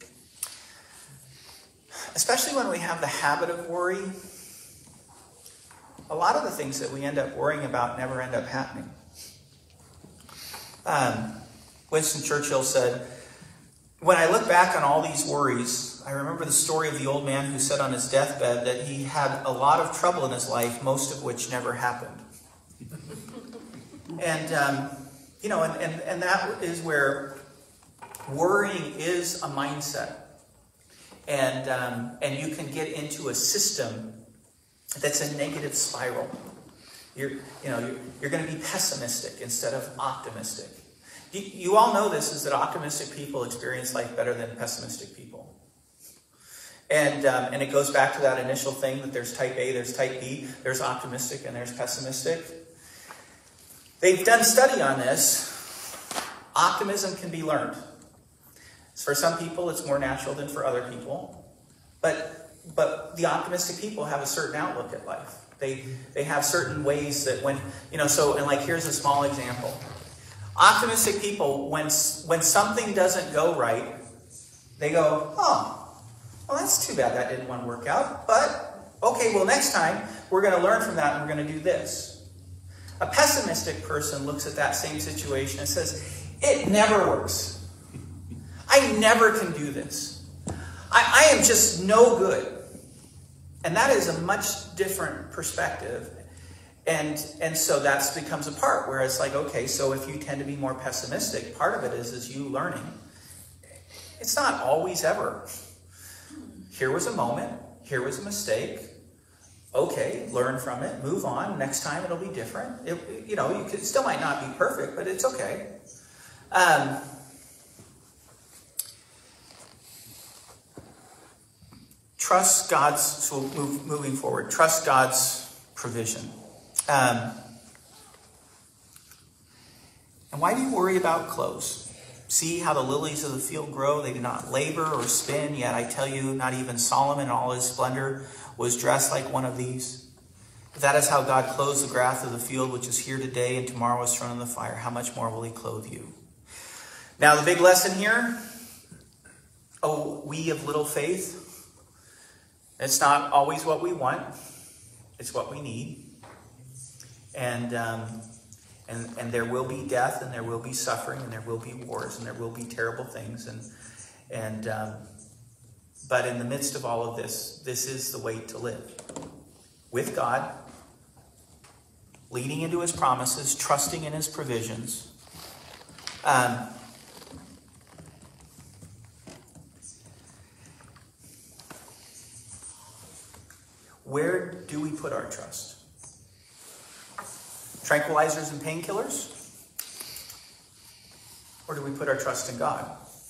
Especially when we have the habit of worry, a lot of the things that we end up worrying about never end up happening. Winston Churchill said, "When I look back on all these worries, I remember the story of the old man who said on his deathbed that he had a lot of trouble in his life, most of which never happened." And that is where worrying is a mindset, and you can get into a system that's a negative spiral. You're going to be pessimistic instead of optimistic. You all know this, is that optimistic people experience life better than pessimistic people. And it goes back to that initial thing that there's type A, there's type B, there's optimistic, and there's pessimistic. They've done study on this, Optimism can be learned. For some people, it's more natural than for other people. But the optimistic people have a certain outlook at life. They have certain ways that when, here's a small example. Optimistic people, when something doesn't go right, they go, oh, well, that's too bad that didn't want to work out. But, okay, well, next time, we're going to learn from that and we're going to do this. A pessimistic person looks at that same situation and says, it never works. I never can do this. I am just no good. And that is a much different perspective. And so that becomes a part where it's like, okay, so if you tend to be more pessimistic, part of it is you learning. It's not always ever. Here was a moment. Here was a mistake. Okay, learn from it. Move on. Next time it'll be different. You still might not be perfect, but it's okay. Trust God's, so moving forward, trust God's provision. And why do you worry about clothes? See how the lilies of the field grow? They do not labor or spin, yet I tell you, not even Solomon in all his splendor was dressed like one of these. If that is how God clothes the grass of the field, which is here today and tomorrow is thrown in the fire, how much more will he clothe you? Now the big lesson here, oh, we of little faith. It's not always what we want. It's what we need. And there will be death, and there will be suffering, and there will be wars, and there will be terrible things. But in the midst of all of this, this is the way to live. With God, leading into his promises, trusting in his provisions. Where do we put our trust? Tranquilizers and painkillers? Or do we put our trust in God?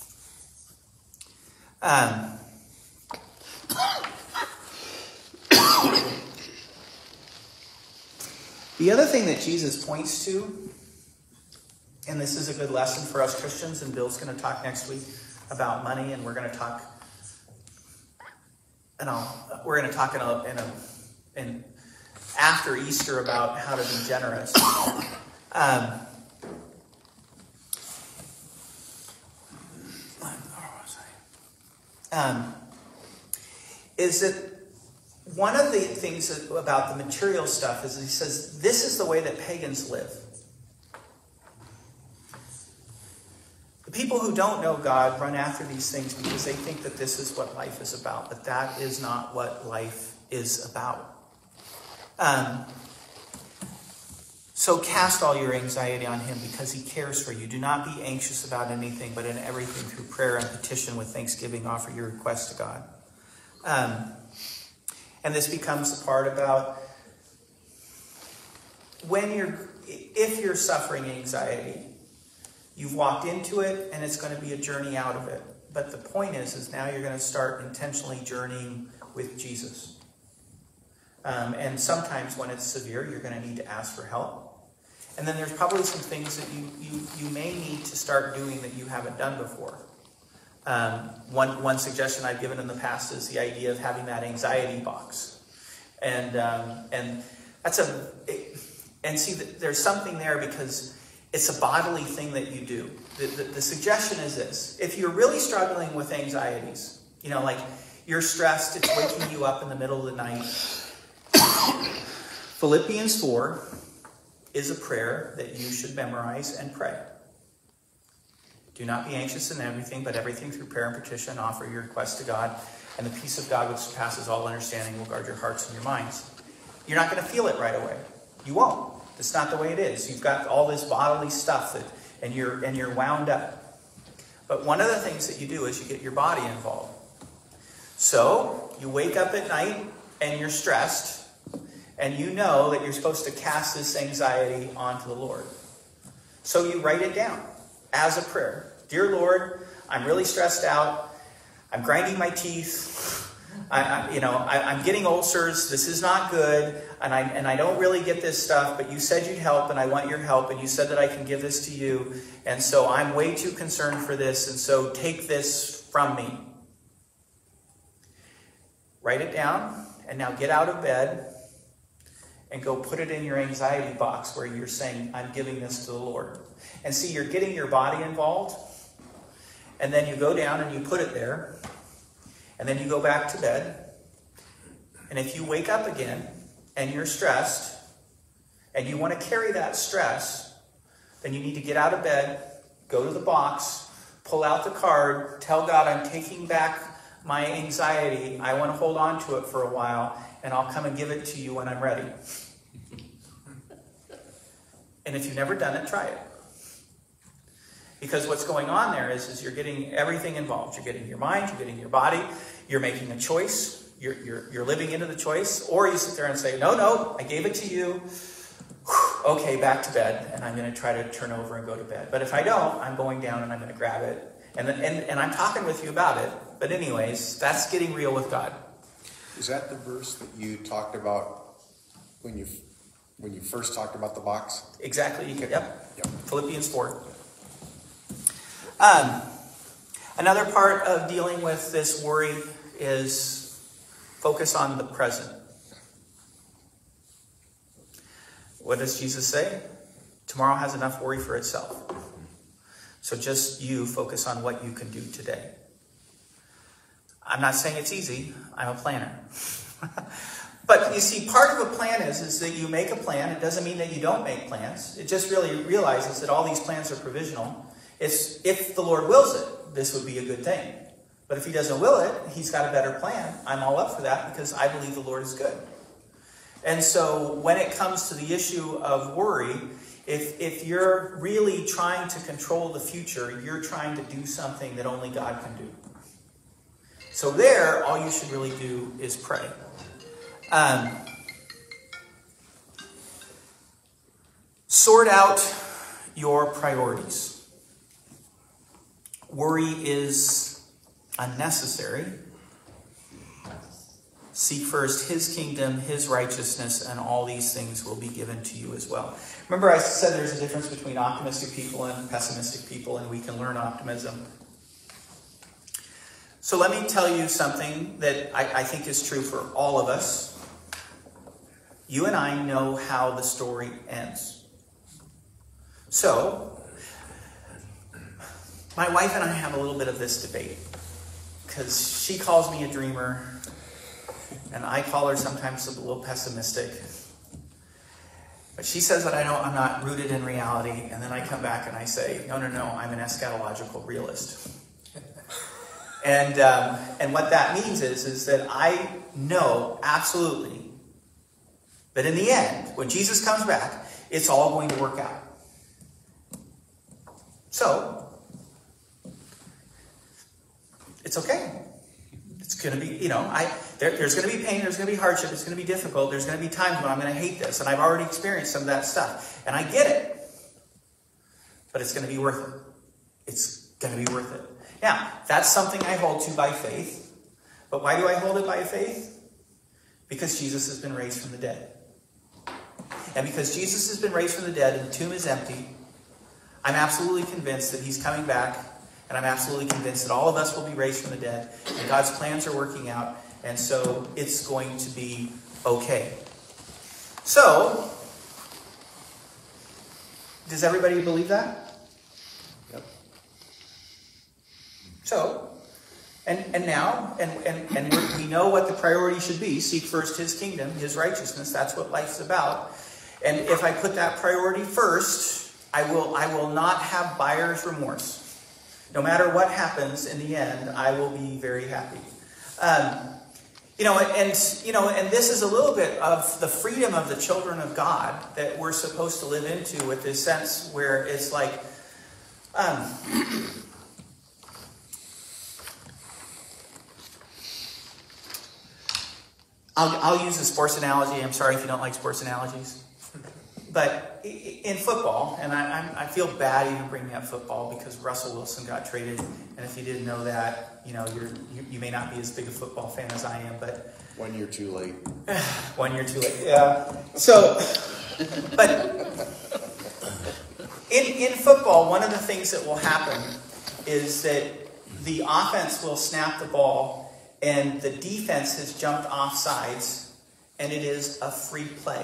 The other thing that Jesus points to, and this is a good lesson for us Christians, and Bill's going to talk next week about money, and we're going to talk, in after Easter about how to be generous. Is that one of the things about the material stuff is he says this is the way that pagans live. The people who don't know God run after these things because they think that this is what life is about, but that is not what life is about. So cast all your anxiety on him because he cares for you. Do not be anxious about anything, but in everything through prayer and petition with thanksgiving offer your requests to God. And this becomes the part about if you're suffering anxiety, you've walked into it and it's going to be a journey out of it. But the point is now you're going to start intentionally journeying with Jesus. And sometimes when it's severe, you're going to need to ask for help. And then there's probably some things that you may need to start doing that you haven't done before. One suggestion I've given in the past is the idea of having that anxiety box. And that's there's something there because it's a bodily thing that you do. The suggestion is this. If you're really struggling with anxieties, like you're stressed, it's waking you up in the middle of the night. Philippians 4 is a prayer that you should memorize and pray. Do not be anxious in everything, but everything through prayer and petition, offer your requests to God, and the peace of God which surpasses all understanding will guard your hearts and your minds. You're not going to feel it right away. You won't. That's not the way it is. You've got all this bodily stuff and you're wound up. But one of the things that you do is you get your body involved. So you wake up at night and you're stressed. And you know that you're supposed to cast this anxiety onto the Lord. So you write it down as a prayer. Dear Lord, I'm really stressed out. I'm grinding my teeth. I'm getting ulcers. This is not good, and I don't really get this stuff. But you said you'd help, and I want your help. And you said that I can give this to you, and so I'm way too concerned for this. And so take this from me. Write it down, and now get out of bed and go put it in your anxiety box where you're saying, I'm giving this to the Lord. And see, you're getting your body involved, and then you go down and you put it there, and then you go back to bed. And if you wake up again and you're stressed, and you want to carry that stress, then you need to get out of bed, go to the box, pull out the card, tell God, I'm taking back my anxiety. I want to hold on to it for a while, and I'll come and give it to you when I'm ready. And if you've never done it, try it. Because what's going on there is you're getting everything involved. You're getting your mind, you're getting your body, you're making a choice, you're living into the choice, or you sit there and say, no, I gave it to you. Okay, back to bed, and I'm going to try to turn over and go to bed. But if I don't, I'm going down and I'm going to grab it. And I'm talking with you about it. But anyways, that's getting real with God. Is that the verse that you talked about when you first talked about the box? Exactly. Yep. Philippians 4. Another part of dealing with this worry is focus on the present. What does Jesus say? Tomorrow has enough worry for itself. So just you focus on what you can do today. I'm not saying it's easy. I'm a planner. But you see, part of a plan is that you make a plan. It doesn't mean that you don't make plans. It just really realizes that all these plans are provisional. It's, if the Lord wills it, this would be a good thing. But if he doesn't will it, he's got a better plan. I'm all up for that because I believe the Lord is good. And so when it comes to the issue of worry, if you're really trying to control the future, you're trying to do something that only God can do. So there, all you should really do is pray. Sort out your priorities. Worry is unnecessary. Seek first his kingdom, his righteousness, and all these things will be given to you as well. Remember I said there's a difference between optimistic people and pessimistic people, and we can learn optimism. So let me tell you something that I think is true for all of us. You and I know how the story ends. So, my wife and I have a little bit of this debate. Because she calls me a dreamer, and I call her sometimes a little pessimistic. But she says that I'm not rooted in reality, and then I come back and I say, no, I'm an eschatological realist. And what that means is that I know absolutely that in the end, when Jesus comes back, it's all going to work out. So, it's okay. It's going to be, there's going to be pain, there's going to be hardship, it's going to be difficult, there's going to be times when I'm going to hate this, and I've already experienced some of that stuff. And I get it. But it's going to be worth it. It's going to be worth it. Now, that's something I hold to by faith. But why do I hold it by faith? Because Jesus has been raised from the dead. And because Jesus has been raised from the dead and the tomb is empty, I'm absolutely convinced that he's coming back. And I'm absolutely convinced that all of us will be raised from the dead. And God's plans are working out. And so it's going to be okay. So, does everybody believe that? Yep. So, and now, we know what the priority should be. Seek first his kingdom, his righteousness. That's what life's about. And if I put that priority first, I will not have buyer's remorse. No matter what happens in the end, I will be very happy. And this is a little bit of the freedom of the children of God that we're supposed to live into, with this sense where it's like, I'll use a sports analogy. I'm sorry if you don't like sports analogies. But, in football, and I feel bad even bringing up football because Russell Wilson got traded, and if you didn't know that, you may not be as big a football fan as I am, but 1 year too late. 1 year too late. Yeah. So, but in football, one of the things that will happen is that the offense will snap the ball, and the defense has jumped off sides, and it is a free play.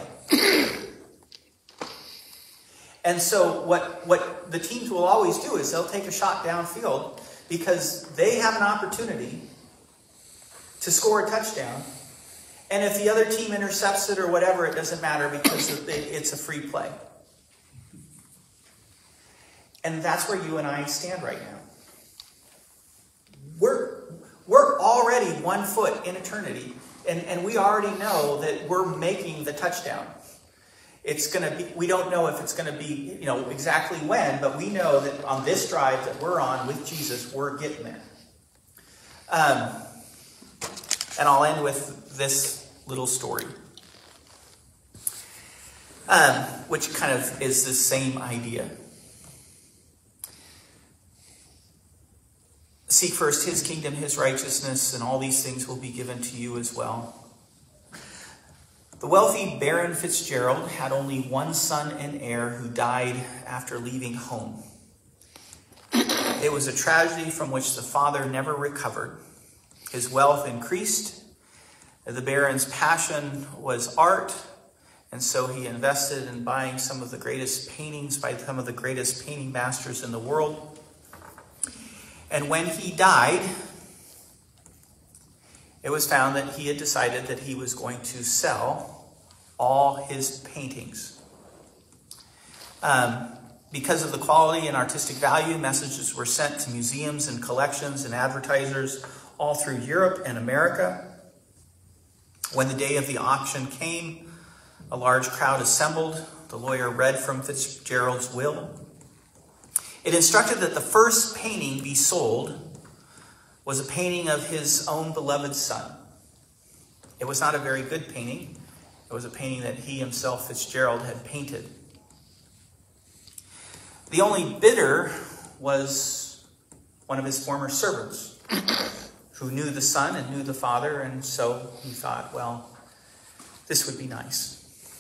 And so what the teams will always do is they'll take a shot downfield because they have an opportunity to score a touchdown. And if the other team intercepts it or whatever, it doesn't matter because it's a free play. And that's where you and I stand right now. We're already 1 foot in eternity, and we already know that we're making the touchdown. It's going to be, we don't know if it's going to be, exactly when, but we know that on this drive that we're on with Jesus, we're getting there. And I'll end with this little story, which kind of is the same idea. Seek first his kingdom, his righteousness, and all these things will be given to you as well. The wealthy Baron Fitzgerald had only one son and heir who died after leaving home. It was a tragedy from which the father never recovered. His wealth increased. The Baron's passion was art, and so he invested in buying some of the greatest paintings by some of the greatest painting masters in the world. And when he died, it was found that he had decided that he was going to sell all his paintings. Because of the quality and artistic value, messages were sent to museums and collections and advertisers all through Europe and America. When the day of the auction came, a large crowd assembled. The lawyer read from Fitzgerald's will. It instructed that the first painting be sold was a painting of his own beloved son. It was not a very good painting. It was a painting that he himself, Fitzgerald, had painted. The only bidder was one of his former servants who knew the son and knew the father, and so he thought, well, this would be nice.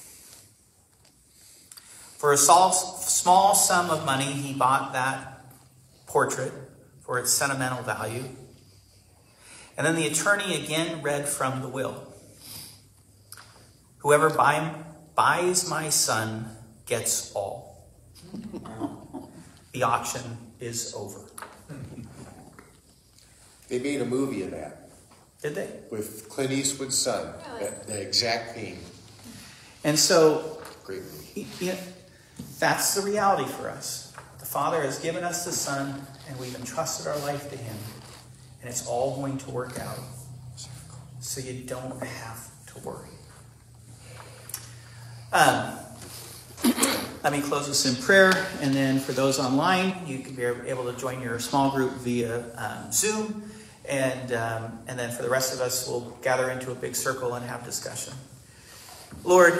For a small sum of money, he bought that portrait for its sentimental value. And then the attorney again read from the will. Whoever buys my son gets all. The auction is over. They made a movie of that. Did they? With Clint Eastwood's son. Really? The exact painting. And so, Great movie. that's the reality for us. The Father has given us the Son, and we've entrusted our life to Him. And it's all going to work out. So you don't have to worry. Let me close this in prayer, and then for those online, you can be able to join your small group via Zoom, and then for the rest of us, we'll gather into a big circle and have discussion. Lord,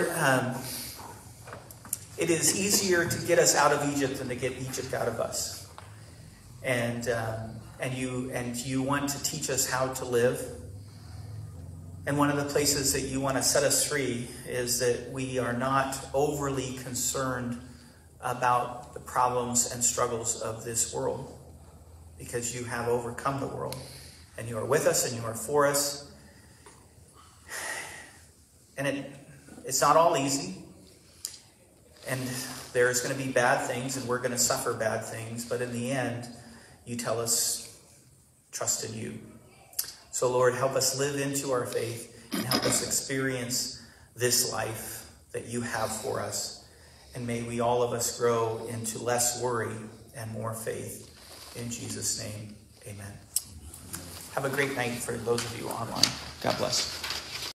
it is easier to get us out of Egypt than to get Egypt out of us, and you want to teach us how to live. And one of the places that you want to set us free is that we are not overly concerned about the problems and struggles of this world, because you have overcome the world, and you are with us and you are for us. And it's not all easy, and there's going to be bad things, and we're going to suffer bad things, but in the end, you tell us, trust in you. So Lord, help us live into our faith and help us experience this life that you have for us. And may we, all of us, grow into less worry and more faith. In Jesus' name, amen. Have a great night for those of you online. God bless.